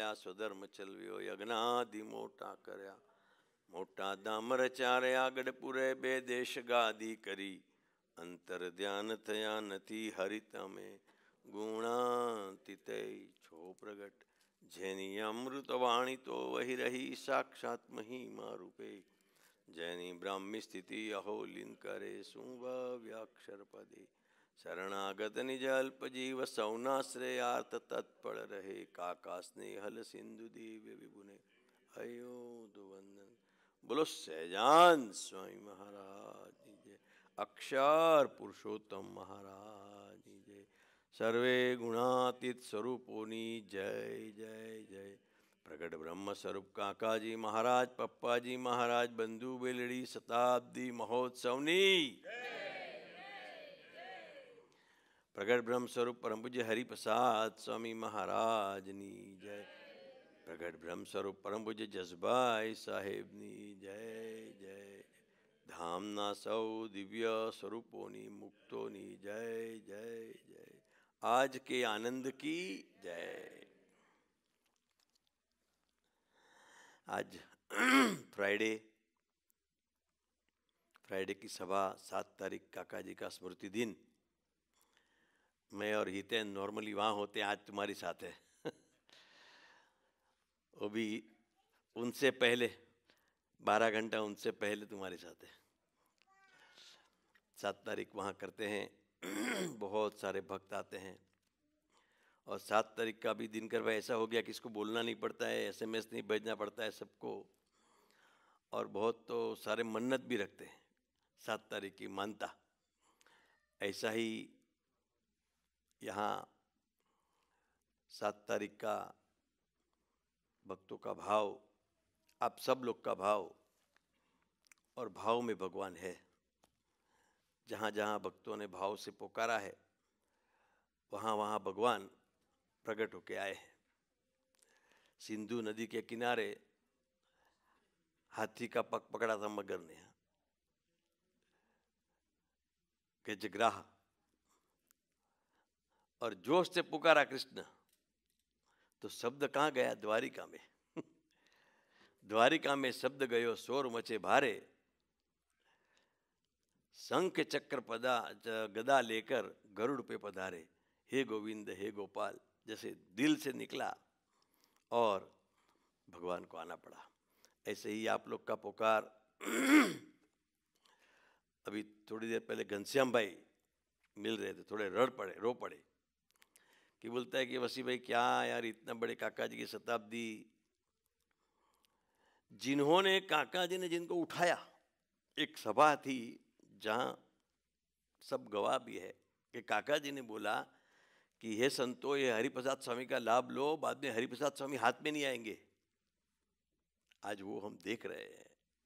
पाया स्वधर्म चलव्यो यज्ञादि मोटा करया मोटा धाम रचार्या गढ़पुरे बे देश गादी करी अंतर ध्यान थया नथी हरिता में गुणातीत छो प्रगट जेनी अमृत वाणी तो वही रही साक्षात महिमा रूपे जैनी ब्राह्मी स्थिति अहो लीन करे सुव्याक्षर पदे शरणागत निज अल्प जीव सौनाश्रयार्थ तत्पर रहे काका स्नेहल सिंधु देव विभुने अयोध वंदन। बोलो सहजान स्वामी महाराज जय, अक्षर पुरुषोत्तम महाराज जय, सर्वे गुणातीत स्वरूपोनी जय जय जय। प्रगट ब्रह्म स्वरूप काकाजी महाराज पप्पाजी महाराज बंधु बेलड़ी शताब्दी महोत्सवनी प्रगट ब्रह्म स्वरूप परम पूज्य हरिप्रसाद स्वामी महाराजनी जय। प्रगट ब्रह्म स्वरूप परम पूज्य जसभाई साहेबनी जय जय। धामना सौ दिव्य स्वरूपोनी मुक्तोनी जय जय जय। आज के आनंद की जय। आज फ्राइडे की सभा 7 तारीख काका जी का स्मृति दिन। मैं और हितेन नॉर्मली वहाँ होते हैं, आज तुम्हारी साथ है वो भी उनसे पहले 12 घंटा उनसे पहले तुम्हारे साथ है। 7 तारीख वहाँ करते हैं बहुत सारे भक्त आते हैं और 7 तारीख का भी दिन कर ऐसा हो गया कि इसको बोलना नहीं पड़ता है, SMS नहीं भेजना पड़ता है सबको, और बहुत तो सारे मन्नत भी रखते हैं 7 तारीख की मानता। ऐसा ही यहाँ 7 तारीख का भक्तों का भाव, आप सब लोग का भाव, और भाव में भगवान है। जहाँ जहाँ भक्तों ने भाव से पुकारा है वहाँ वहाँ भगवान प्रकट होके आए हैं। सिंधु नदी के किनारे हाथी का पग पकड़ा था मगर ने के जगराह, और जोश से पुकारा कृष्ण, तो शब्द कहाँ गया? द्वारिका में द्वारिका में शब्द गयो शोर मचे भारे, शंख चक्र पदा गदा लेकर गरुड़ पे पधारे, हे गोविंद हे गोपाल, जैसे दिल से निकला और भगवान को आना पड़ा। ऐसे ही आप लोग का पुकार अभी थोड़ी देर पहले घनश्याम भाई मिल रहे थे, थोड़े रो पड़े कि बोलता है कि वसी भाई क्या यार, इतना बड़े काका जी की शताब्दी, जिन्होंने काका जी ने जिनको उठाया, एक सभा थी जहाँ सब गवाह भी है कि काका जी ने बोला कि हे संतो, ये हरिप्रसाद स्वामी का लाभ लो, बाद में हरिप्रसाद स्वामी हाथ में नहीं आएंगे। आज वो हम देख रहे हैं।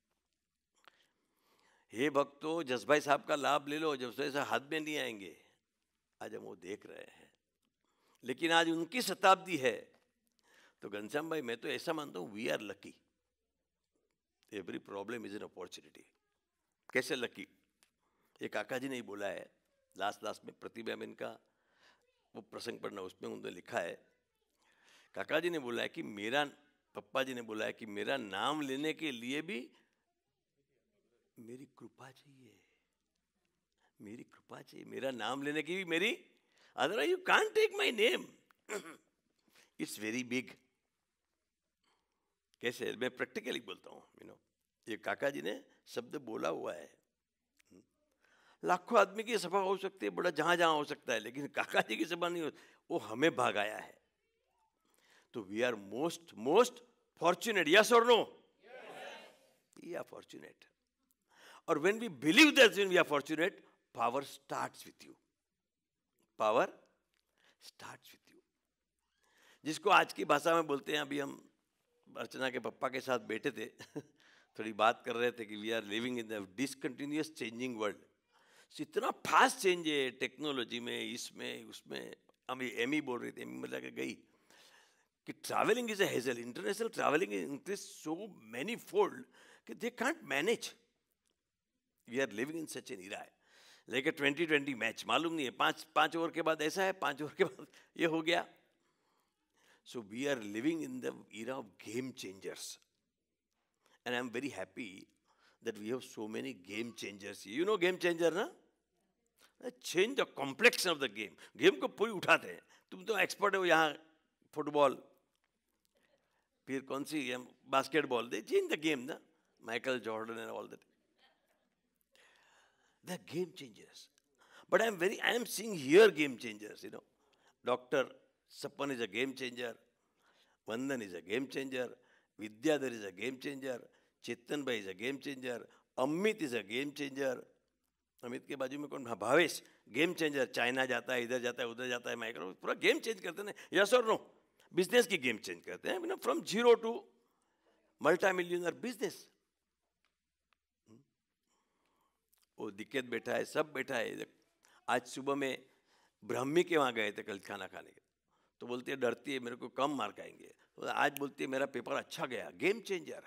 हे भक्तों, जसभाई साहब का लाभ ले लो, जसभाई साहब हाथ में नहीं आएंगे। आज हम वो देख रहे हैं। लेकिन आज उनकी शताब्दी है, तो घनश्याम भाई मैं तो ऐसा मानता हूँ, we are lucky. Every problem is an opportunity. कैसे लकी? ये काका जी ने ही बोला है लास्ट में, प्रतिभा में इनका वो प्रसंग पढ़ना, उसमें उन्होंने लिखा है, काका जी ने बोला है कि मेरा, पप्पा जी ने बोला है कि मेरा नाम लेने के लिए भी मेरी कृपा चाहिए, मेरी कृपा चाहिए, मेरा नाम लेने की भी मेरी, otherwise you can't take my name, it's very big. कैसे? मैं प्रैक्टिकली बोलता हूँ, ये काका जी ने शब्द बोला हुआ है। लाखों आदमी की सभा हो सकती है, बड़ा जहां जहां हो सकता है, लेकिन काका जी की सभा नहीं हो, वो हमें भागाया है। तो we are most fortunate, yes और नो? We are fortunate. और when we believe that we are fortunate, power starts with you, power starts with you. जिसको आज की भाषा में बोलते हैं, अभी हम अर्चना के पप्पा के साथ बैठे थे थोड़ी बात कर रहे थे कि we are living in the discontinuous changing world. इतना फास्ट चेंज है टेक्नोलॉजी में, इसमें उसमें। हम एमी बोल रही थी, एमी मतलब गई कि travelling is a hassle, international travelling increase so many fold कि they can't manage. We are living in such an era है, लेकिन 2020 मैच मालूम नहीं है, 5 ओवर के बाद ऐसा है, 5 ओवर के बाद ये हो गया। So we are living in the era of game changers. And I'm very happy that we have so many game changers. You know game changer, na? Change the complexion of the game. Game को पूरी उठाते हैं. तुम तो expert हो यहाँ football. फिर कौन सी game? Basketball. They change the game, na? Michael Jordan and all that. They're game changers. But I am seeing here game changers, you know. Dr. Sappan is a game changer. Vandan is a game changer. Vidyadhar is a game changer. Chetan Bhai is a game changer. Amit is a game changer. Amit के बाजू में कौन? Bhavesh game changer. China जाता है, इधर जाता है, उधर जाता है, माइक्रो पूरा गेम चेंज करते हैं. यस और नो? बिजनेस की गेम चेंज करते हैं, you know, from zero to multi millionaire business. वो दिक्कत बैठा है, सब बैठा है. आज सुबह में ब्राह्मी के वहाँ गए थे कल खाना खाने के. तो बोलती है डरती है मेरे को कम मार्क आएंगे. तो आज बोलती है मेरा पेपर अच्छा गया. Game changer.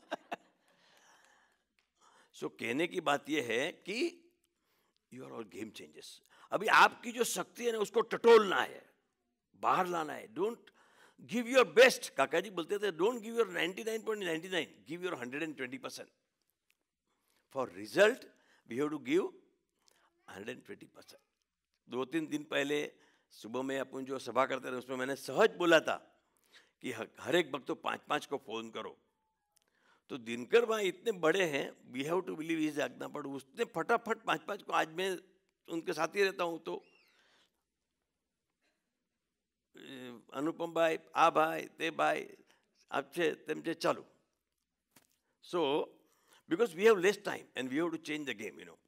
सो कहने की बात यह है कि you are all game changers. अभी आपकी जो शक्ति है ना उसको टटोलना है, बाहर लाना है. Don't give your best. Kaka ji बोलते थे don't give your 99.99, give your 120%. For result we have to give 120%. 2-3 दिन पहले सुबह में अपन जो सभा करते थे उसमें मैंने सहज बोला था कि हर एक वक्त तो 5-5 को फोन करो. तो दिनकर भाई इतने बड़े हैं, we have to believe is आज्ञा, पर उसने फटाफट 5-5 को. आज मैं उनके साथ ही रहता हूँ तो अनुपम भाई, आ भाई, ते भाई, आपसे तेमचे चालू. So because we have less time and we have to change the game, you know.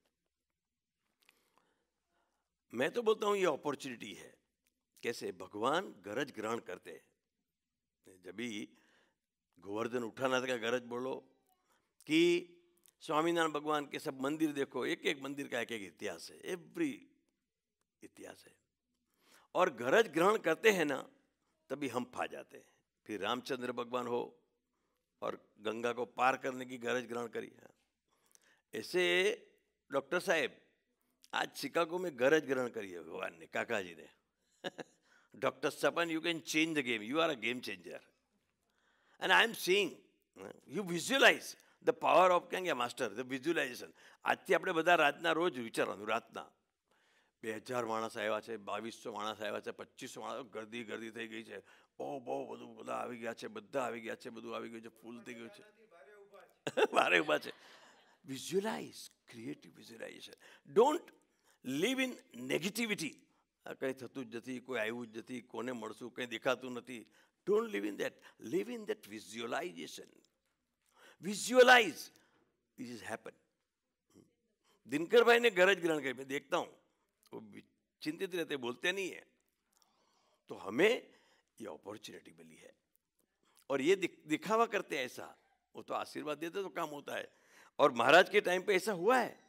मैं तो बोलता हूँ ये अपॉर्चुनिटी है. कैसे? भगवान गरज ग्रहण करते हैं. जब भी गोवर्धन उठाना था, गरज बोलो कि स्वामीनारायण भगवान के सब मंदिर देखो, एक एक मंदिर का एक एक इतिहास है, एवरी इतिहास है. और गरज ग्रहण करते हैं ना तभी हम फा जाते हैं. फिर रामचंद्र भगवान हो और गंगा को पार करने की गरज ग्रहण करी. ऐसे डॉक्टर साहब आज शिकागो में गरज ग्रहण करी है भगवान ने, काका जी ने. Doctor Sapan, you can change the game. You are a game changer. And I am seeing you visualize the power of કેંગ માસ્ટર, ધ વિઝ્યુઅલાઇઝેશન. આજથી આપણે બધા રાતના રોજ વિચારવાનું. રાતના 2000 માણસ આવ્યા છે, 2200 માણસ આવ્યા છે, 2500 માણસ, ગરદી ગરદી થઈ ગઈ છે. બહુ બધું બધા આવી ગયા છે, બધા આવી ગયા છે, બધું આવી ગયું છે, ફૂલ થઈ ગયું છે, બારે ઊભા છે. Visualize, creative visualization. Don't live in negativity. કંઈ થતું જ નથી, કોઈ આવ્યું જ નથી, કોને મળશું, કંઈ દેખાતું નથી. Don't live in that. Live in that visualization. Visualize. This has happened. Dinkar भाई ने गरज ग्रहण करी. मैं देखता हूँ वो चिंतित रहते, बोलते नहीं है. तो हमें ये अपॉर्चुनिटी मिली है और ये दिखावा करते हैं ऐसा. वो तो आशीर्वाद देते तो काम होता है. और महाराज के टाइम पे ऐसा हुआ है.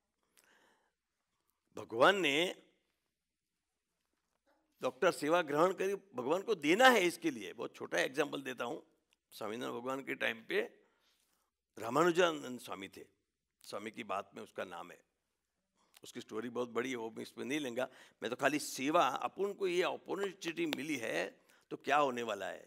भगवान ने डॉक्टर सेवा ग्रहण करी, भगवान को देना है इसके लिए. बहुत छोटा एग्जाम्पल देता हूँ. स्वामीनारायण भगवान के टाइम पे रामानुजानंद स्वामी थे. स्वामी की बात में उसका नाम है, उसकी स्टोरी बहुत बड़ी है, वो मैं इसमें नहीं लेंगा. मैं तो खाली सेवा, अपन को ये अपॉर्चुनिटी मिली है तो क्या होने वाला है.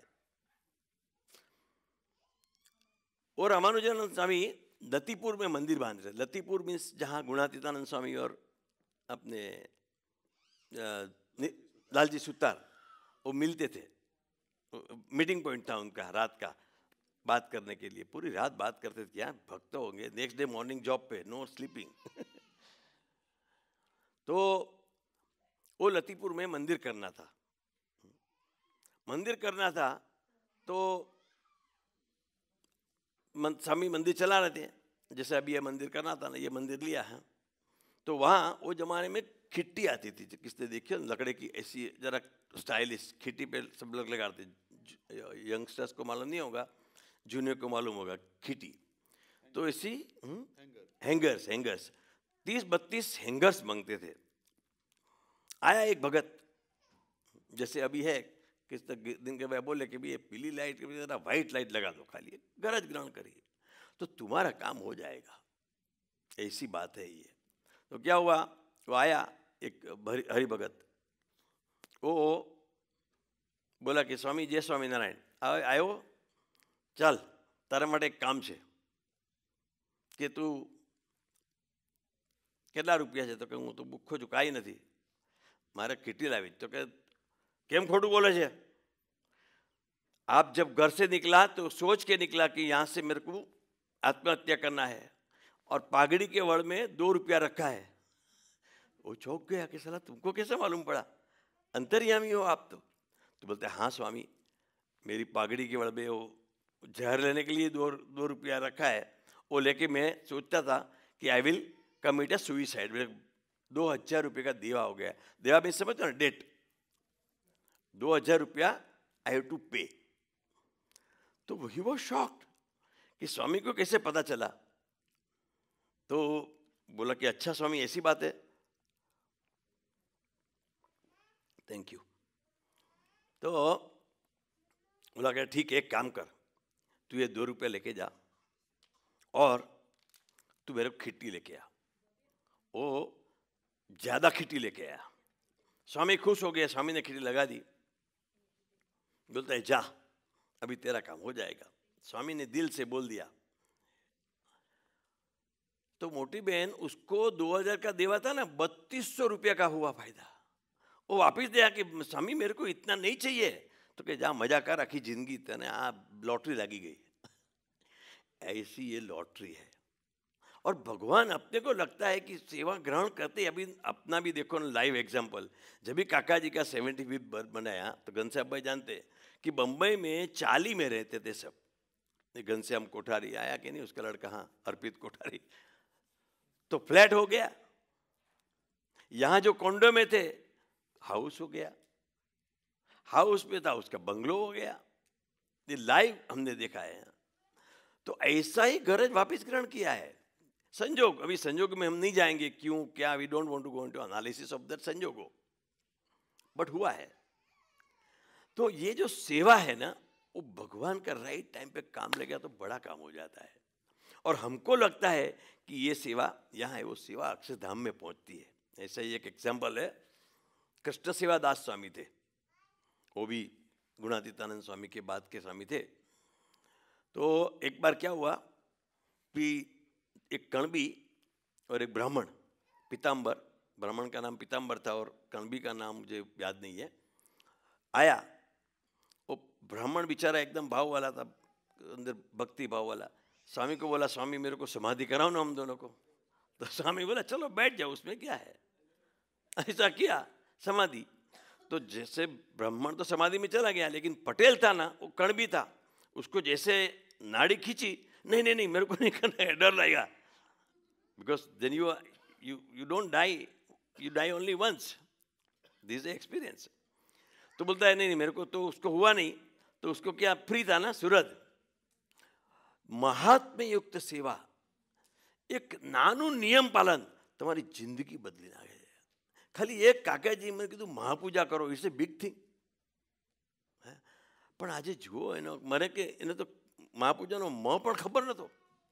और रामानुजानंद स्वामी लतीपुर में मंदिर बांध रहे. लतीपुर मीन्स जहाँ गुणातीतानंद स्वामी और अपने लालजी सुतार वो मिलते थे. मीटिंग पॉइंट था उनका रात का, बात करने के लिए. पूरी रात बात करते थे. क्या भक्त होंगे, नेक्स्ट डे मॉर्निंग जॉब पे, नो स्लीपिंग. तो वो लतीपुर में मंदिर करना था. तो स्वामी मंदिर चला रहे थे. जैसे अभी ये मंदिर करना था ना, ये मंदिर लिया है. तो वहाँ वो जमाने में खिट्टी आती थी, किसने देखी, लकड़े की ऐसी जरा स्टाइलिश खिट्टी पे सब लोग लगाते. यंगस्टर्स को मालूम नहीं होगा, जूनियर को मालूम होगा खिट्टी. तो ऐसी हैंगर्स 30-32 हैंगर्स मांगते थे. आया एक भगत, जैसे अभी है किस दिन के भाई बोले कि भी ये पीली लाइट के जरा व्हाइट लाइट लगा दो, खाली गरज ग्रहण करिए तो तुम्हारा काम हो जाएगा. ऐसी बात है ये. तो क्या हुआ, वो आया एक हरि भगत. वो બોલા કે સ્વામી જય સ્વામિનારાયણ, આવ્યો, ચાલ તારા માટે એક કામ છે કે તું કેટલા રૂપિયા છે? તો કે હું તો ભૂખ્યો છું, કાંઈ નથી, મારે કીટી લાવી. તો કે કેમ ખોટું બોલે છે? आप जब घर से निकला तो सोच के निकला कि यहाँ से मेरे को आत्महत्या करना है और पागड़ी के वड़ में 2 रुपया रखा है. वो चौंक गया कि साला तुमको कैसे मालूम पड़ा, अंतर्यामी हो आप तो बोलते हाँ स्वामी, मेरी पागड़ी के वड़ में वो जहर लेने के लिए 2 रुपया रखा है, वो लेके मैं सोचता था कि I will commit a suicide. 2000 रुपये का देवा हो गया. देवा में समझो ना, डेट 2000 रुपया आई हैव टू पे. तो ही वॉज शॉक्ड कि स्वामी को कैसे पता चला. तो बोला कि अच्छा स्वामी ऐसी बात है, थैंक यू. तो बोला कि ठीक है, एक काम कर, तू ये 2 रुपये लेके जा और तू मेरे को खिट्टी लेके आ. वो ज्यादा खिट्टी लेके आया. स्वामी खुश हो गया, स्वामी ने खिट्टी लगा दी. बोलता है जा, अभी तेरा काम हो जाएगा. स्वामी ने दिल से बोल दिया. तो मोटी बहन, उसको 2000 का देवा था ना, 3200 रुपया का हुआ फायदा. वो वापिस दिया कि स्वामी मेरे को इतना नहीं चाहिए. तो कि जा मजा कर, आखी जिंदगी तने आ लॉटरी लगी गई. ऐसी ये लॉटरी है. और भगवान अपने को लगता है कि सेवा ग्रहण करते. अभी अपना भी देखो ना, लाइव एग्जाम्पल. जब भी काका जी का 75th बर्थ बनाया तो घनश्याम भाई जानते कि बम्बई में चाली में रहते थे सब. घनश्याम कोठारी आया कि नहीं, उसका लड़का, हाँ अर्पित कोठारी. तो फ्लैट हो गया. यहां जो कॉन्डो में थे हाउस हो गया, हाउस में था उसका बंगलो हो गया. ये लाइव हमने देखा है. तो ऐसा ही गरज वापिस ग्रहण किया है. संजोग, अभी संजोग में हम नहीं जाएंगे क्यों क्या, we don't want to go into analysis of that संजोगो, बट हुआ है. तो ये जो सेवा है ना, वो भगवान का राइट टाइम पे काम लगे तो बड़ा काम हो जाता है. और हमको लगता है कि ये सेवा यहाँ है, वो सेवा अक्षरधाम में पहुंचती है. ऐसा ही एक एग्जाम्पल है, कृष्ण सेवादास स्वामी थे, वो भी गुणातीतानंद स्वामी के बाद के स्वामी थे. तो एक बार क्या हुआ कि एक कणबी और एक ब्राह्मण, पीताम्बर, ब्राह्मण का नाम पीताम्बर था और कणबी का नाम मुझे याद नहीं है, आया. वो ब्राह्मण बेचारा एकदम भाव वाला था, अंदर भक्ति भाव वाला. स्वामी को बोला, स्वामी मेरे को समाधि कराओ ना हम दोनों को. तो स्वामी बोला चलो बैठ जाओ, उसमें क्या है. ऐसा किया समाधि. तो जैसे ब्राह्मण तो समाधि में चला गया, लेकिन पटेल था ना, वो कणबी था, उसको जैसे नाड़ी खींची, नहीं नहीं नहीं मेरे को नहीं करना है, डर लगेगा. Because then you don't die, you die only once, this is experience. तो बोलता है नहीं नहीं मेरे को तो उसको हुआ नहीं. तो उसको क्या फ्री था ना, सूरज. महात्म्य युक्त सेवा, एक नानु नियम पालन તમારી જિંદગી બદલી નાખે છે. ખાલી એક કાકાજી મને કીધું મહાપૂજા કરો, ઇટ્સ એ બિગ થિંગ. પણ આજે જુઓ એનો, મને કે એને તો મહાપૂજાનો મ પણ ખબર નહોતો.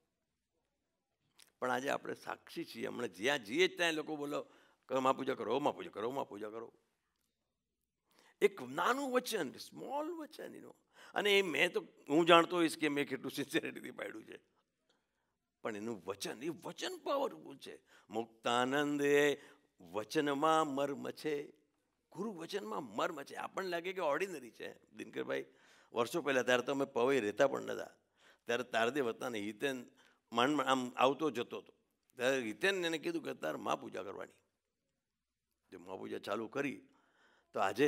પણ આજે આપણે સાક્ષી છીએ. હમણાં જ્યાં જઈએ ત્યાં લોકો બોલો મહાપૂજા કરો, મહાપૂજા કરો, મહાપૂજા કરો. એક નાનું વચન, સ્મોલ વચન, અને એ મેં તો હું જાણતો હોઈશ કે મેં કેટલું સિન્સિયરિટીથી પાડ્યું છે, પણ એનું વચન, એ વચન પાવરફુલ છે. મુક્તાનંદ એ વચનમાં મર્મ છે, ગુરુ વચનમાં મર્મ છે. આપણને લાગે કે ઓર્ડિનરી છે. દિનકરભાઈ વર્ષો પહેલાં, ત્યારે તો અમે પવઈ રહેતા પણ નહોતા, ત્યારે તારદેવ હતા ને, હિતેન માંડ આમ આવતો જતો હતો. ત્યારે હિતેન એને કીધું કે તારે મા પૂજા કરવાની. જો મા પૂજા ચાલુ કરી તો આજે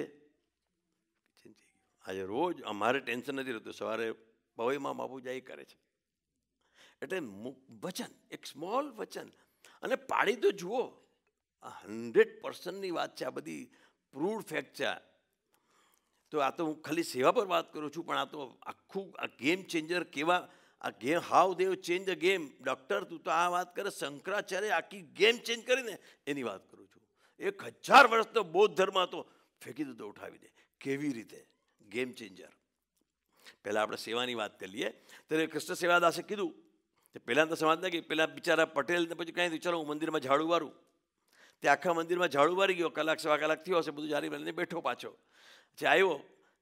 રોજ અમારે ટેન્શન નથી રહેતું. સવારે પવઈમાં મા પૂજા એ કરે છે. એટલે વચન, એક સ્મોલ વચન, અને પાડી તો જુઓ, 100%ની વાત છે. આ બધી પ્રૂવડ ફેક્ટ છે. તો આ તો હું ખાલી સેવા પર વાત કરું છું, પણ આ તો આખું આ ગેમ ચેન્જર કેવા, આ game how they've change the game. Doctor તું તો આ વાત કરે, શંકરાચાર્ય આખી ગેમ ચેન્જ કરીને એની વાત કરું છું. 1000 વર્ષનો બૌદ્ધ ધર્મ હતો, ફેંકી દીધો ઉઠાવી દે. કેવી રીતે ગેમ ચેન્જર. પહેલાં આપણે સેવાની વાત કરી લઈએ. ત્યારે કૃષ્ણ સેવાદાસે કીધું, પહેલાં તો સમજતા કે પેલા બિચારા પટેલ ને પછી કાંઈ ચાલો હું મંદિરમાં ઝાડુ વારું. તે આખા મંદિરમાં ઝાડુ વારી ગયો, કલાક સવા કલાક થયો હશે, બધું જારી વાળીને બેઠો પાછો. પછી આવ્યો,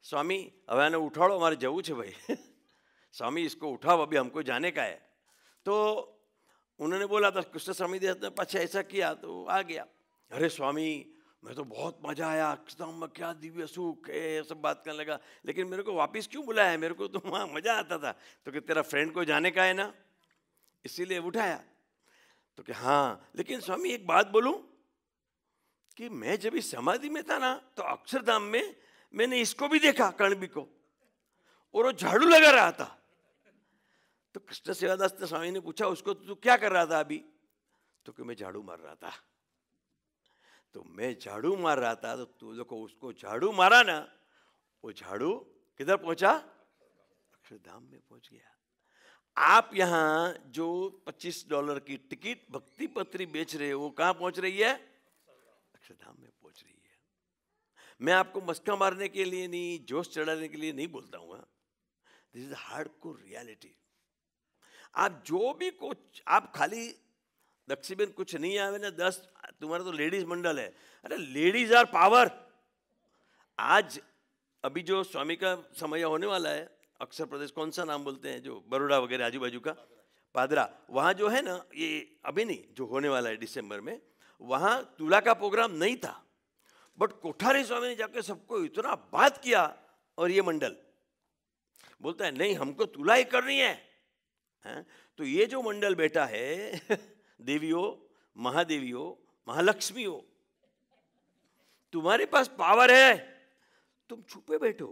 स्वामी હવે આને ઉઠાડો, મારે જવું છે भाई। स्वामी इसको उठाओ, अभी हमको जाने का है। तो उन्होंने बोला था, कृष्ण स्वामी देव ने पाछे ऐसा किया तो आ गया। अरे स्वामी मैं तो बहुत मजा आया, अक्षरधाम में क्या दिव्य सुख है, सब बात करने लगा, लेकिन मेरे को वापस क्यों बुलाया, मेरे को तो वहाँ मजा आता था। तो कि तेरा फ्रेंड को जाने का है ना, इसीलिए उठाया। तो कि हाँ, लेकिन स्वामी एक बात बोलूं कि मैं जब इस समाधि में था ना, तो अक्षरधाम में मैंने इसको भी देखा, कणबी को, और वो झाड़ू लगा रहा था। तो कृष्ण सेवादास ने स्वामी ने पूछा, उसको तू क्या कर रहा था अभी? तो कि मैं झाड़ू मार रहा था। तो मैं झाड़ू मार रहा था, तो तू देखो उसको झाड़ू मारा ना, वो झाड़ू किधर पहुंचा? अक्षरधाम में पहुंच गया। आप यहाँ जो $25 की टिकट भक्ति पत्री बेच रहे हो, वो कहाँ पहुंच रही है? अक्षरधाम में पहुंच रही है। मैं आपको मस्का मारने के लिए नहीं, जोश चढ़ाने के लिए नहीं बोलता हूँ। This is hardcore reality. आप जो भी कुछ, आप खाली दक्षिबेन कुछ नहीं आवे ना 10, तुम्हारा तो लेडीज मंडल है। अरे लेडीज आर पावर। आज अभी जो स्वामी का समय होने वाला है, अक्षर प्रदेश, कौन सा नाम बोलते हैं जो बड़ोड़ा वगैरह आजू बाजू का, पादरा, वहाँ जो है ना, ये अभी नहीं, जो होने वाला है दिसंबर में, वहाँ तुला का प्रोग्राम नहीं था, बट कोठारी स्वामी ने जाके सबको इतना बात किया, और ये मंडल बोलता है नहीं हमको तुला ही करनी है। तो ये जो मंडल बैठा है, देवियों, महादेवियों, महालक्ष्मियों, तुम्हारे पास पावर है, तुम छुपे बैठो,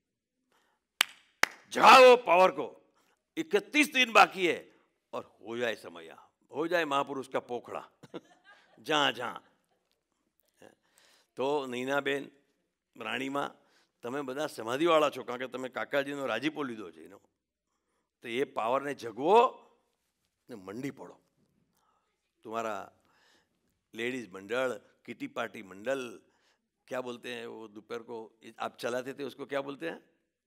जाओ पावर को। 31 दिन बाकी है और हो जाए समय, हो जाए महापुरुष का पोखड़ा जहां जहां। तो नैनाबेन, राणीमा, તમે બધા સમાધિવાળા છો, કારણ કે તમે કાકાજીનો રાજીપો લીધો છે એનો, तो ये पावर ने जगो ने मंडी पड़ो। तुम्हारा लेडीज मंडल, किटी पार्टी मंडल, क्या बोलते हैं वो दोपहर को आप चलाते थे, उसको क्या बोलते हैं?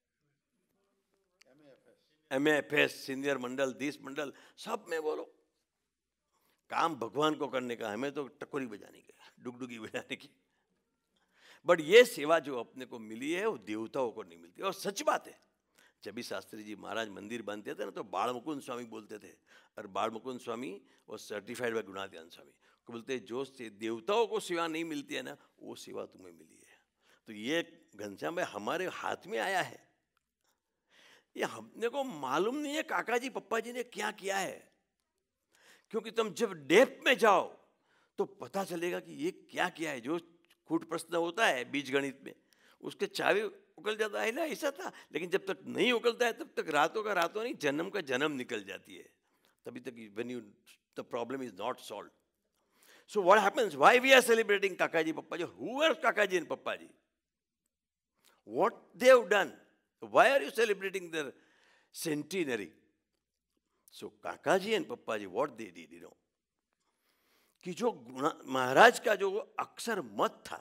MAFS, सीनियर मंडल, दिस मंडल, सब में बोलो। काम भगवान को करने का, हमें तो टकोरी बजाने की, डुगडुगी बजाने की। बट ये सेवा जो अपने को मिली है वो देवताओं को नहीं मिलती। और सच बात है, जब भी शास्त्री जी महाराज मंदिर बांधते थे ना, तो बाल मुकुंद स्वामी बोलते थे, और बाल मुकुंद स्वामी वो सर्टिफाइड बाय गुणाध्यान स्वामी को बोलते, जो देवताओं को सेवा नहीं मिलती है ना, वो सेवा तुम्हें मिली है। तो ये घनश्याम भाई हमारे हाथ में आया है, ये हमने को मालूम नहीं है काका जी पप्पा जी ने क्या किया है, क्योंकि तुम जब डेप्थ में जाओ तो पता चलेगा कि ये क्या किया है। जो कूट प्रश्न होता है बीज गणित में, उसके चावी उगल जाता है ना, ऐसा था। लेकिन जब तक नहीं उगलता है तब तक रातों का रातों नहीं, जन्म का जन्म निकल जाती है, तभी तक when you the problem is not solved. So what happens? Why we are celebrating Kakaji Pappaji? Who are Kakaji and Pappaji? What they have done? Why are you celebrating their centenary? So Kakaji and Pappaji, what they did, कि जो महाराज का जो अक्षर मत था,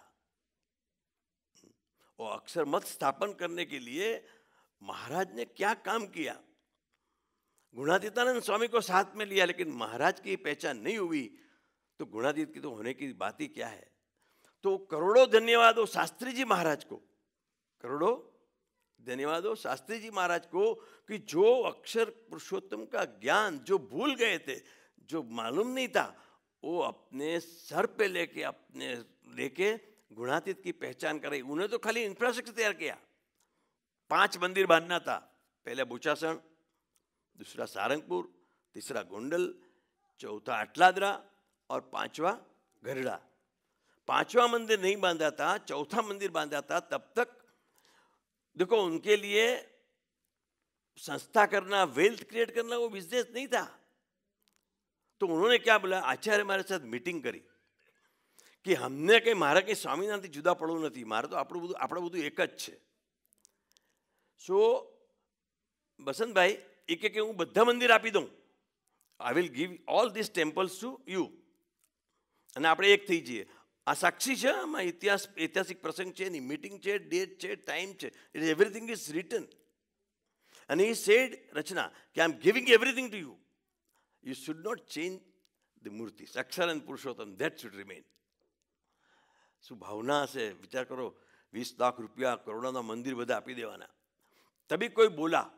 वो अक्षर मत स्थापन करने के लिए महाराज ने क्या काम किया। गुणातीतानंद स्वामी को साथ में लिया, लेकिन महाराज की पहचान नहीं हुई, तो गुणातीत की तो होने की बात ही क्या है। तो करोड़ों धन्यवाद हो शास्त्री जी महाराज को, करोड़ों धन्यवाद हो शास्त्री जी महाराज को, कि जो अक्षर पुरुषोत्तम का ज्ञान जो भूल गए थे, जो मालूम नहीं था, वो अपने सर पे लेके गुणातीत की पहचान कराई। उन्हें तो खाली इंफ्रास्ट्रक्चर तैयार किया। 5 मंदिर बांधना था, पहले बुचासण, दूसरा सारंगपुर, तीसरा गोंडल, चौथा अटलादरा और 5वां गरड़ा। 5वां मंदिर नहीं बांधा था, चौथा मंदिर बांधा था। तब तक देखो उनके लिए संस्था करना, वेल्थ क्रिएट करना वो बिजनेस नहीं था। तो उन्होंने क्या बोला, आचार्य हमारे साथ मीटिंग करी कि हमने कहीं मारा कहीं स्वामीनाथन जुदा પડવું નથી, મારે તો આપણે બધું એક જ છે। सो बसंतभाई એ કે હું બધા મંદિર આપી દઉં, I will give all this temples to you, અને આપણે એક થઈ જઈએ। આ સાક્ષી છે, આમાં ઐતિહાસિક પ્રસંગ છે, એની મીટિંગ છે, ડેટ છે, ટાઈમ છે, એવરીથિંગ ઇઝ રિટન। અને he said, રચના, કે I am giving everything to you, you should not change the मूर्ति, Akshar and Purushottam, that should remain। શું ભાવના હશે, વિચાર કરો। 20 લાખ રૂપિયા કરોડોના મંદિર બધા આપી દેવાના. તभी કોઈ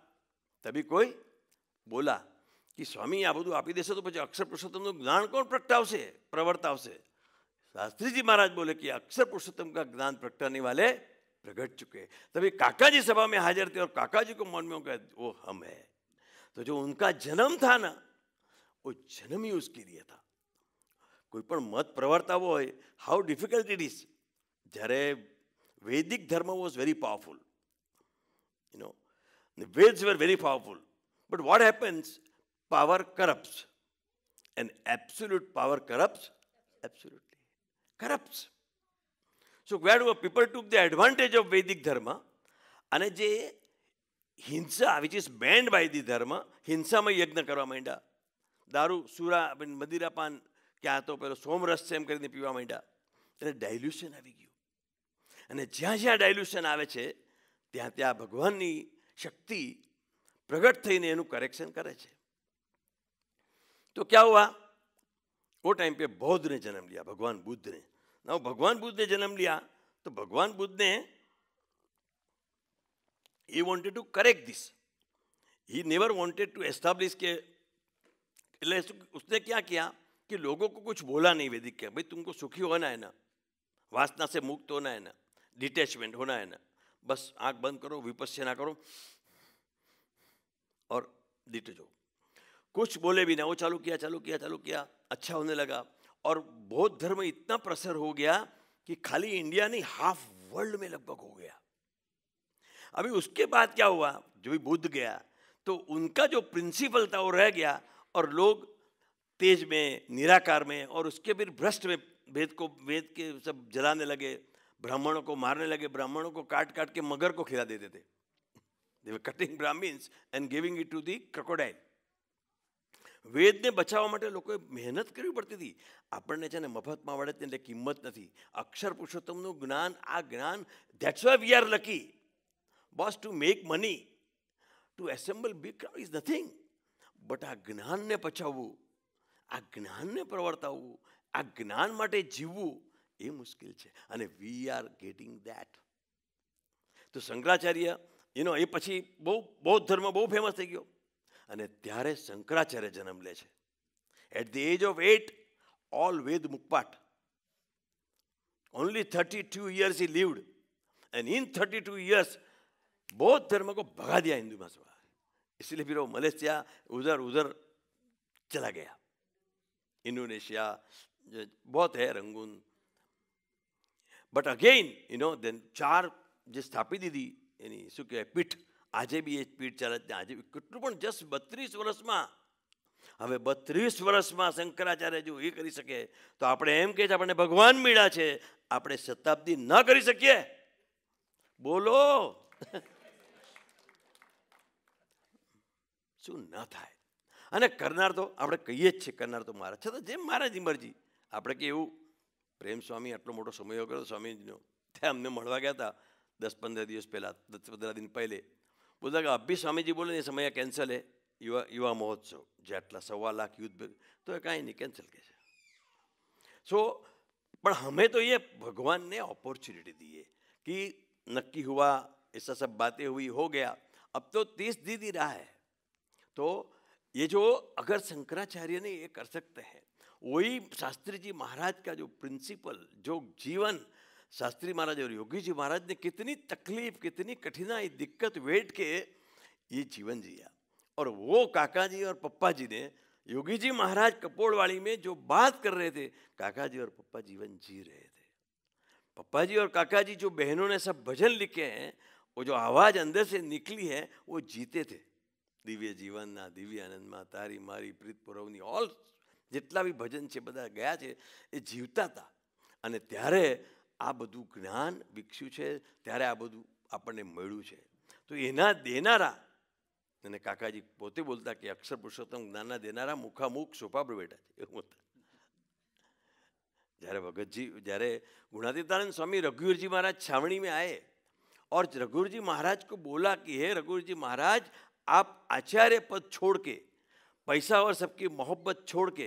બોલા કે સ્વામી આ બધું આપી દેશે તો પછી અક્ષર પુરુષોત્તમનું જ્ઞાન કોણ પ્રગટાવશે, પ્રવર્તાવશે? शास्त्री जी महाराज बोले कि अक्षर पुरुषोत्तम का ज्ञान प्रगटाने वाले प्रगट चुके. तभी काका जी सभा में हाजिर थे और काका जी को मन में कहा वो हम है. तो जो उनका जन्म था ना, वो जन्म ही उसके लिए था. कोई पण मत प्रवर्तावो હોય, हाउ डिफिकल्ट इट इज. જ્યારે વૈદિક ધર્મ was very powerful, you know, the Veds were very powerful, but what happens, power corrupts and absolute power absolutely corrupts. So where do people took the advantage of Vedic dharma, અને જે હિંસા which is banned by the dharma, હિંસામાં યજ્ઞ કરવા માંડ્યા, દારૂ સુરા મદિરાપાન ક્યાં તો પેલો સોમરસ છે એમ કરીને પીવા માંડ્યા, એટલે ડાયલ્યુશન આવી ગયું. અને જ્યાં જ્યાં ડાયલ્યુશન આવે છે ત્યાં ત્યાં ભગવાનની શક્તિ પ્રગટ થઈને એનું કરેક્શન કરે છે. તો क्या हुआ, वो टाइम पे बौद्ध ने जन्म लिया, भगवान बुद्ध ने. ना भगवान बुद्ध ने जन्म लिया तो भगवान बुद्ध ने he wanted to correct this. He never wanted to establish के, એટલે उसने क्या किया कि लोगों को कुछ बोला नहीं वैदिक के, भाई तुमको सुखी होना है ना, वासना से मुक्त होना है ना, डिटैचमेंट होना है ना, बस आंख बंद करो, विपश्यना करो और लेटे जाओ. कुछ बोले भी ना, वो चालू किया, अच्छा होने लगा. और बौद्ध धर्म इतना प्रसर हो गया कि खाली इंडिया नहीं, हाफ वर्ल्ड में लगभग हो गया. अभी उसके बाद क्या हुआ, जो भी बुद्ध गया तो उनका जो प्रिंसिपल था वो रह गया और लोग तेज में, निराकार में और उसके फिर भ्रष्ट में वेद के सब जलाने लगे, ब्राह्मणों को मारने लगे, ब्राह्मणों को काट काट के मगर को खिला देते थे. They were cutting Brahmins and giving it to the crocodile. વેદને બચાવવા માટે લોકોએ મહેનત કરવી પડતી હતી. આપણને છે ને મફતમાં મળે એટલે કિંમત નથી. અક્ષર પુરુષોત્તમનું જ્ઞાન, આ જ્ઞાન, that's why we are lucky. Boss to make money, to assemble big crowd is nothing. But આ જ્ઞાનને પચાવવું, આ જ્ઞાનને પ્રવર્તાવવું, આ જ્ઞાન માટે જીવવું એ મુશ્કેલ છે. અને વી આર ગેટિંગ ધેટ. તો શંકરાચાર્ય એ પછી બૌદ્ધ ધર્મ બહુ ફેમસ થઈ ગયો. અને ત્યારે શંકરાચાર્ય જન્મ લે છે. At the age of 8 all Veda મુકપાટ. Only 32 years he lived and in 32 years बौद्ध धर्म को भगा दिया हिंदू महासभा. इसलिए फिर वो मलेशिया उधर चला गया, इंडोनेशिया बहुत है, रंगून. बट अगेन देन 4 જે સ્થાપી દીધી એની શું કહેવાય પીઠ, આજે બી એ પીઠ ચાલે છે. આજે કેટલું પણ જસ્ટ 32 વર્ષમાં, હવે 32 વર્ષમાં શંકરાચાર્ય જો એ કરી શકે તો આપણે એમ કે આપણને ભગવાન મળ્યા છે, આપણે શતાબ્દી ન કરી શકીએ? બોલો શું ન થાય? અને કરનાર તો આપણે કહીએ જ છે, કરનાર તો મારા છતાં જેમ મહારાજની મરજી. આપણે કે એવું પ્રેમ સ્વામી આટલો મોટો સમય કર્યો સ્વામીજીનો, ત્યાં અમને મળવા ગયા હતા 10-15 દિવસ પહેલાં, 10-15 दिन पहले. बोलता कि अभी स्वामी जी बोले ये समय कैंसल है, युवा महोत्सव जे आटला 1.25 लाख युद्ध, तो ये कहीं नहीं कैंसल के. सो पर हमें तो ये भगवान ने अपॉर्चुनिटी दी है कि नक्की हुआ, ऐसा सब बातें हुई, हो गया, अब तो 30 दिन ही रहा है. तो ये जो अगर शंकराचार्य ने ये कर सकते हैं, वही शास्त्री जी महाराज का जो प्रिंसिपल, जो जीवन शास्त्री महाराज और योगी जी महाराज ने कितनी तकलीफ, कितनी कठिनाई, दिक्कत वेट के ये जीवन जिया. और वो काका जी और पप्पा जी ने, योगी जी महाराज कपोड़वाड़ी में जो बात कर रहे थे, काका जी और पप्पा जीवन जी रहे थे. पप्पा जी और काका जी जो बहनों ने सब भजन लिखे हैं, वो जो आवाज़ अंदर से निकली है वो जीते थे. दिव्य जीवन ना दिव्य आनंद में तारी मारी प्रीत पुरवनी, ऑल જેટલા બી ભજન છે બધા ગયા છે, એ જીવતા હતા. અને ત્યારે આ બધું જ્ઞાન વિકસ્યું છે, ત્યારે આ બધું આપણને મળ્યું છે. તો એના દેનારા, અને કાકાજી પોતે બોલતા કે અક્ષર પુરુષોત્તમ જ્ઞાનના દેનારા મુખામુખ શોભા પર બેઠા છે, એવું હતા. જ્યારે ભગતજી, જ્યારે गुणातीतानंद स्वामी रघुवीर जी महाराज छावनी में आए और रघुवीर जी महाराज को बोला कि हे रघुवीर जी महाराज, आप आचार्य पद छोड़ के, पैसा और सबकी मोहब्बत छोड़ के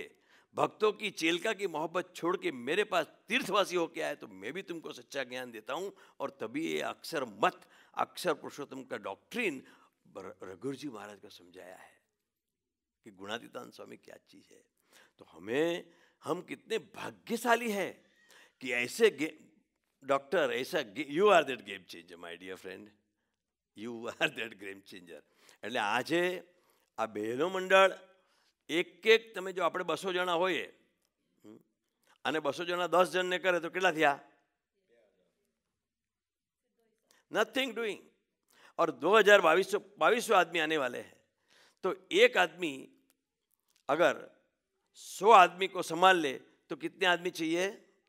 भक्तों की चेलका की मोहब्बत छोड़ के मेरे पास तीर्थवासी होके आए तो मैं भी तुमको सच्चा ज्ञान देता हूँ। और तभी ये अक्षर मत, अक्षर पुरुषोत्तम का डॉक्ट्रिन रघुवीर जी महाराज को समझाया है कि गुणातीतानंद स्वामी क्या चीज है। तो हम कितने भाग्यशाली है कि ऐसे डॉक्टर, ऐसा you are that game changer my dear friend, you are that game changer. એટલે આજે આ બહેનો મંડળ એક તમે જો આપણે 200 જણા હોઈએ અને 200 જણા 10 જણને કરે તો કેટલા થયા? Nothing doing. और 2200 आदमी आने वाले हैं तो एक आदमी अगर 100 आदमी को संभाल ले तो कितने आदमी चाहिए?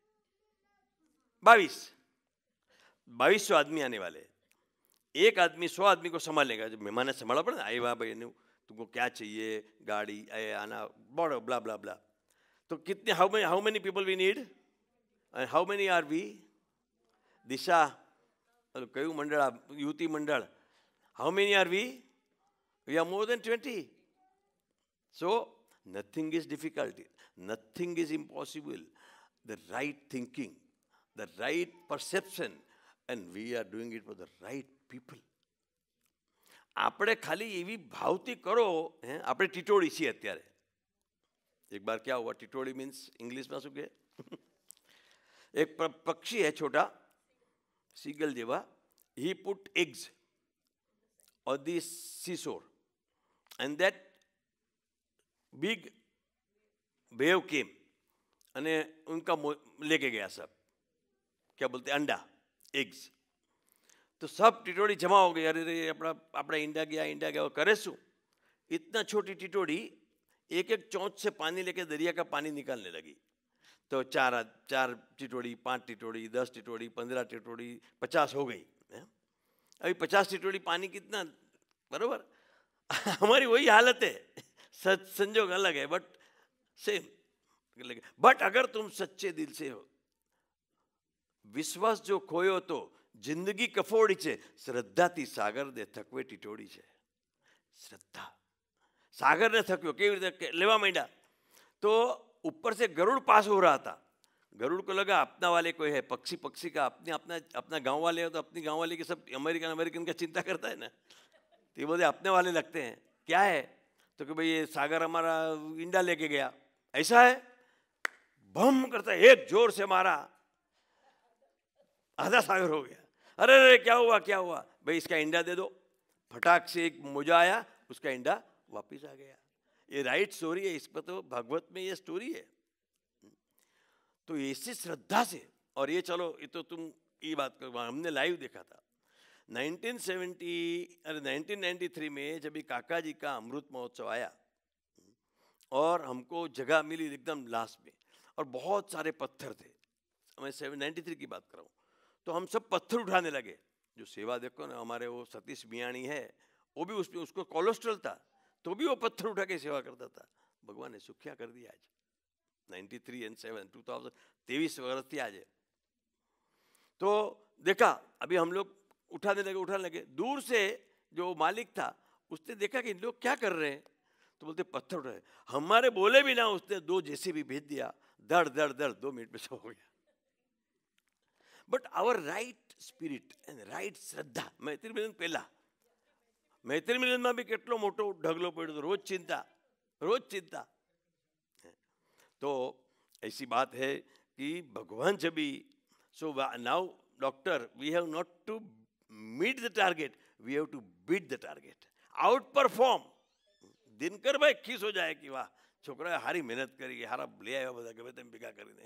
2200 आदमी आने वाले. एक आदमी 100 आदमी को संभालेगा. जब मेहमान ने संभाला पड़े ना, आए वाह भाई तुमको क्या चाहिए, गाड़ी आना बड़ा ब्ला ब्ला ब्ला. तो कितने how many people we need and how many are we? दिशा कયું મંડળ? યુવતી મંડળ. How many are we? We are more than 20. So nothing is difficult, nothing is impossible. The right thinking, the right perception, and we are doing it for the right people. આપણે ખાલી એવી ભાવથી કરો. આપણે ટીટોળી છીએ અત્યારે. એક બાર क्या हुआ? टिटोड़ी मीन्स इंग्लिश में શું કહે? एक पक्षी है छोटा, सीगल जेवा. He put eggs on the seashore and that big wave came અને उनका लेके गया सब, क्या बोलते हैं, अंडा, एग्स. तो सब टिटोड़ी जमा हो गई. अरे अपना इंडा गया करे शू? इतना छोटी टिटोड़ी एक चोंच से पानी लेके दरिया का पानी निकालने लगी. तो 4 टिटोड़ी, 5 टिटोड़ी, 10 टिटोड़ी, 15 टिटोड़ी, 50 हो गई. अभी 50 टिटोड़ी पानी कितना, बरोबर. हमारी वही हालत है. संजोग अलग है बट सेम. बट अगर तुम सच्चे दिल से हो, विश्वास जो खोयो तो जिंदगी कफोड़ी છે, શ્રદ્ધાથી સાગર દે થકવે ટીટોડી છે. श्रद्धा सागर ने थक्यो केवी रीते लेवा માંડ્યા. तो ऊपर से गरुड़ पास हो रहा था. गरुड़ को लगा अपना वाले कोई है, पक्षी का अपना गांव वाले हो तो अपनी गांव वाले के सब अमेरिकन का चिंता करता है ना. तो ये बोले अपने वाले लगते हैं. क्या है? तो कि भाई ये सागर हमारा इंडा लेके गया. ऐसा है? बम करता है, एक जोर से मारा, आधा सागर हो गया. अरे क्या हुआ? भाई इसका इंडा दे दो. फटाक से एक मोजा आया, उसका इंडा वापिस आ गया. ये राइट स्टोरी है. इस पर तो भागवत में ये स्टोरी है. तो ऐसी श्रद्धा से. और ये चलो ये तो तुम ये बात करो, हमने लाइव देखा था 1993 में जब काका जी का अमृत महोत्सव आया और हमको जगह मिली एकदम लास्ट में और बहुत सारे पत्थर थे. मैं 93 की बात कर रहा हूँ. तो हम सब पत्थर उठाने लगे. जो सेवा देखो ना, हमारे वो सतीश मियाणी है, वो भी उसमें उसको कोलेस्ट्रॉल था तो भी वो पत्थर उठा के सेवा करता था. भगवान ने सुखिया कर दिया. आज 93 and 7 2023 वर्ष थी आज. तो देखा अभी हम लोग उठाने लगे. दूर से जो मालिक था उसने देखा कि इन लोग क्या कर रहे हैं. तो बोलते पत्थर उठा रहे. हमारे बोले भी ना, उसने 2 जेसीबी भेज दिया. दर 2 मिनट में सब हो गया. But our right spirit and right श्रद्धा. मैत्री मिलन पहला, मैत्री मिलનમાં भी કેટલો મોટો ઢગલો પડ્યો. રોજ चिंता. तो ऐसी बात है कि भगवान जब भी, so now doctor we have not to meet the target, we have to beat the target, outperform. Dinkar भाई खीस हो जाए कि वाह छोकरा हारी मेहनत करी, हारा ले आया બધા ગમે તેમ ભેગા કરીને.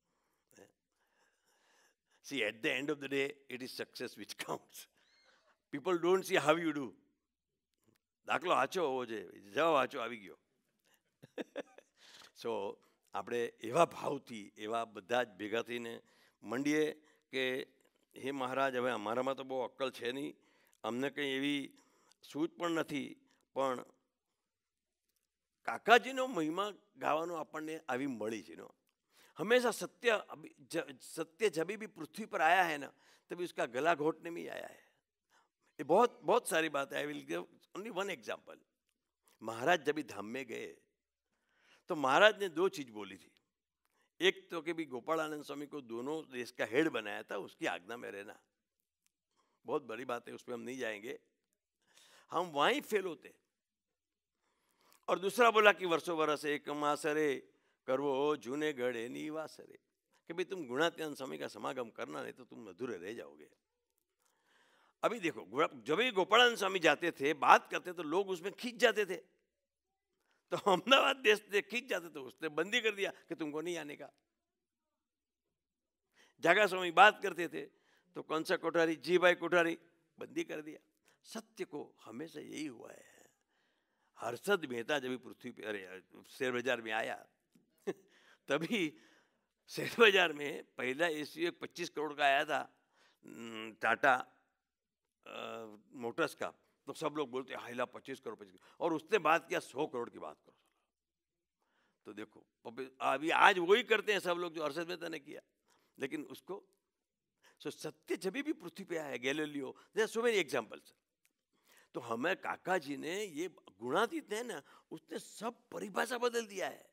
See, at the end of the day it is success which counts. People don't see how you do. દાખલો આચો હોવો જોઈએ, જવાબ આચો આવી ગયો. સો આપણે એવા ભાવથી એવા બધા જ ભેગા થઈને મંડીએ કે હે મહારાજ, હવે અમારામાં તો બહુ અક્કલ છે નહીં, અમને કંઈ એવી સૂઝ પણ નથી, પણ કાકાજીનો મહિમા ગાવાનો આપણને આવી મળી છે. हमेशा सत्य जब भी पृथ्वी पर आया है ना, तभी उसका गला घोटने में ही आया है. ये बहुत सारी बात है. I will give only one example. महाराज जब भी धाम में गए तो महाराज ने दो चीज बोली थी। एक तो कि भी गोपालानंद स्वामी को दोनों देश का हेड बनाया था, उसकी आज्ञा में रहना। बहुत बड़ी बात है, उस पर हम नहीं जाएंगे, हम वहीं फेल होते। और दूसरा बोला कि वर्षों वर्ष एक मासरे करवो जूने गढ़े निवासरे, कि भाई तुम गुणातीतानंद स्वामी का समागम करना, नहीं तो तुम अधूरे रह जाओगे। अभी देखो, जब भी गोपालानंद स्वामी जाते थे, बात करते तो लोग उसमें खींच जाते थे। तो अहमदाबाद देश से खींच जाते थे, उसने बंदी कर दिया कि तुमको नहीं आने का। जागा स्वामी बात करते थे तो कौन सा कोठारी, जी भाई कोठारी, बंदी कर दिया। सत्य को हमेशा यही हुआ है। हर्षद मेहता जब पृथ्वी पे, अरे शेयर बाजार में आया तभी शेयर बाजार में पहला इश्यू 25 करोड़ का आया था टाटा मोटर्स का, तो सब लोग बोलते हाइला 25 करोड़ 25 करोड़, और उसने बात किया 100 करोड़ की बात करो। तो देखो अभी आज वही करते हैं सब लोग जो हर्षद मेहता ने किया, लेकिन उसको सत्य जब भी पृथ्वी पे आया, Galileo, there so many examples. तो हमें काका जी ने ये गुणातीत है ना, उसने सब परिभाषा बदल दिया है।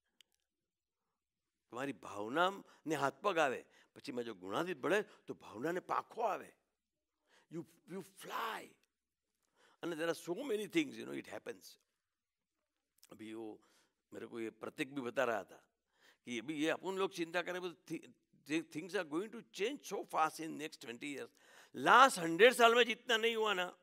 तुम्हारी भावना ने हाथ पग आवे, પછી में जो गुणातीत बढ़े तो भावना ने पाखो आवे, you fly, and there are so many things, you know, it happens. अभी वो मेरे को ये प्रतीक भी बता रहा था कि अभी ये अपन लोग चिंता करें तो things are going to change so fast in next 20 years. Last 100 साल में जितना नहीं हुआ ना,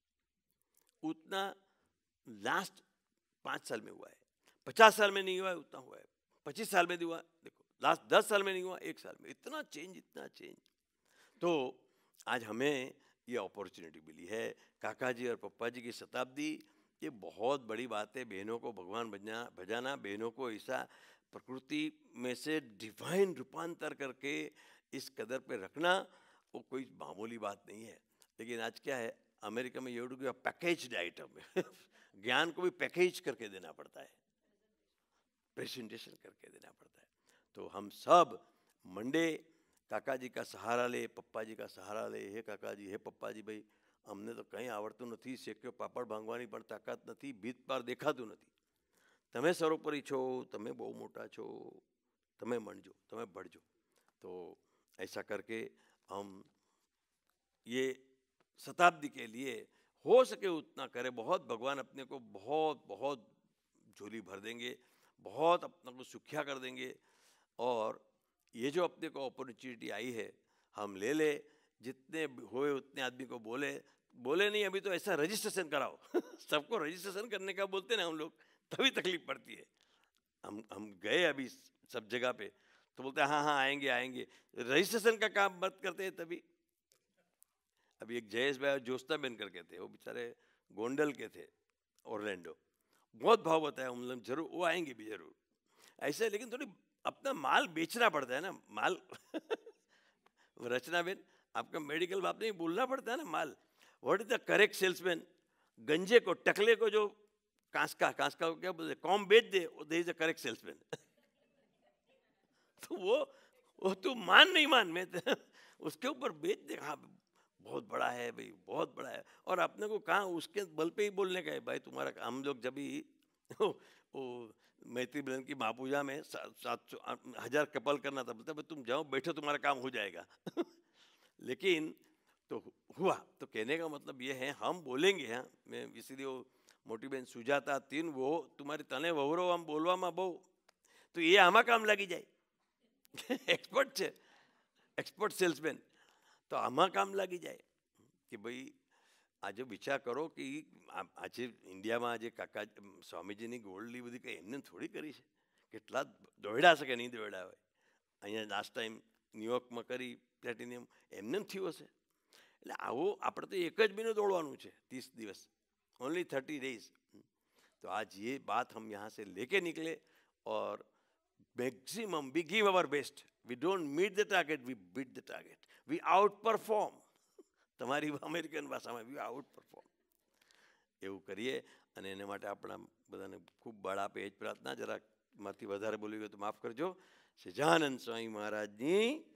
उतना लास्ट 5 साल में हुआ है। 50 साल में नहीं हुआ है उतना हुआ है, 25 साल में नहीं हुआ, देखो लास्ट 10 साल में नहीं हुआ, 1 साल में इतना चेंज, इतना चेंज। तो आज हमें ये अपॉर्चुनिटी मिली है, काका जी और पप्पा जी की शताब्दी, ये बहुत बड़ी बात है। बहनों को भगवान भजाना, बहनों को ऐसा प्रकृति में से डिवाइन रूपांतर करके इस कदर पे रखना, वो कोई मामूली बात नहीं है। लेकिन आज क्या है, अमेरिका में ये पैकेज्ड आइटम है ज्ञान को भी पैकेज करके देना पड़ता है, प्रेजेंटेशन करके देना पड़ता है। तो हम सब मंडे काका जी का सहारा ले, पप्पा जी का सहारा ले। हे काका जी, हे पप्पा जी, भाई अमने तो कहीं आवड़તું નથી, શેક્યો પાપડ ભાંગવાની પણ તાકાત નથી, ભીત પાર દેખાતું નથી, તમે સર્વોપરી છો, તમે બહુ મોટા છો, તમે મણજો, તમે ભળજો। तो ऐसा करके हम ये शताब्दी के लिए हो सके उतना करें। बहुत भगवान अपने को बहुत बहुत झोली भर देंगे, बहुत अपने को सुखिया कर देंगे। और ये जो अपने को अपॉर्चुनिटी आई है, हम ले ले, जितने हुए उतने आदमी को बोले नहीं, अभी तो ऐसा रजिस्ट्रेशन कराओ सबको रजिस्ट्रेशन करने का बोलते हैं ना हम लोग, तभी तकलीफ पड़ती है। हम गए अभी सब जगह पे तो बोलते हैं हाँ हाँ आएंगे आएंगे, रजिस्ट्रेशन का काम मत करते हैं तभी। अभी एक जयेश भाई जोस्ता बेन करके थे, वो बेचारे गोंडल के थे, ऑरलैंडो, बहुत भाव बताया, मतलब जरूर वो आएंगे भी जरूर ऐसे। लेकिन थोड़ी अपना माल बेचना पड़ता है ना, माल रचना बेन आपका मेडिकल बात नहीं, बोलना पड़ता है ना माल। What is the correct salesman? गंजे को, टकले को जो कांसका को क्या बोलते, कॉम बेच दे, they is the correct salesman तो वो तू मान नहीं मान, मैं उसके ऊपर बेच दे, हाँ बहुत बड़ा है भाई, बहुत बड़ा है। और अपने को कहाँ उसके बल पे ही बोलने का है भाई तुम्हारा। हम लोग जब भी वो मैत्री बहन की महापूजा में 700-1000 कपल करना था, बोलता तुम जाओ बैठो तुम्हारा काम हो जाएगा लेकिन तो हुआ। तो कहने का मतलब ये है, हम बोलेंगे, हाँ मैं इसीलिए वो मोटी बहन सुजाता 3 वो तुम्हारी तने वहरो आम बोलवा में बहु, तो ये आमा काम लगी जाए एक्सपर्ट है, एक्सपर्ट सेल्समैन, तो आमा काम लगी जाए कि भाई आज विचार करो कि आज इंडिया में आज काका स्वामीजी की गोल्ड बधी कई एमने थोड़ी करी है, કેટલા દોડ્યા છે કે नहीं દોડ્યા હોય। અહીંયા लास्ट टाइम न्यूयॉर्क में करी प्लेटिनियम, एमने थયું હશે। એટલે આવો આપણે તો એક જ મહિનો દોડવાનું છે, 30 દિવસ, ओनली 30 days। तो आज ये बात हम यहाँ से लेके निकले और maximum we give our best, we don't meet the target, we beat the target, we outperform. તમારી અમેરિકન ભાષામાં વી આઉટ પરફોર્મ, એવું કરીએ। અને એને માટે આપણા બધાને ખૂબ બળ આપે એ જ પ્રાર્થના। જરા મારાથી વધારે બોલી ગયો તો માફ કરજો। સજાનંદ સ્વામી મહારાજની